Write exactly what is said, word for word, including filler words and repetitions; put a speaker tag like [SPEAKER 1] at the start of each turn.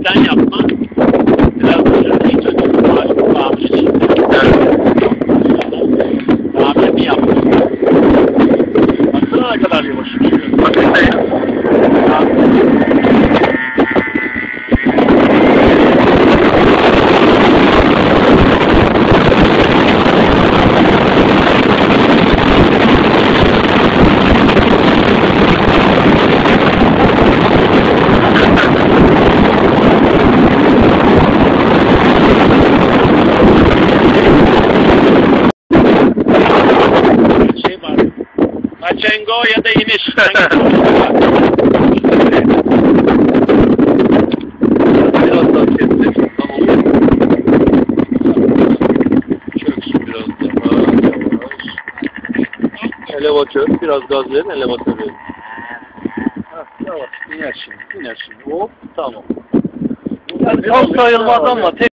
[SPEAKER 1] Sen yapma. Biraz da şöyle ilk önce maaşını bağımlı için. Bağımlı bir yapma. Baksana ne kadar yavaş uçuyor.
[SPEAKER 2] Bakın da
[SPEAKER 1] Maçengo ya da iniş.
[SPEAKER 2] biraz daha kestim. Tamam. Çöksün biraz daha. Yavaş. Elevatör. Biraz gaz verin. Elevatör verin. Heh, yavaş. İner şimdi. İner şimdi. Hop. Tamam. Yani tam sayılmaz ama tek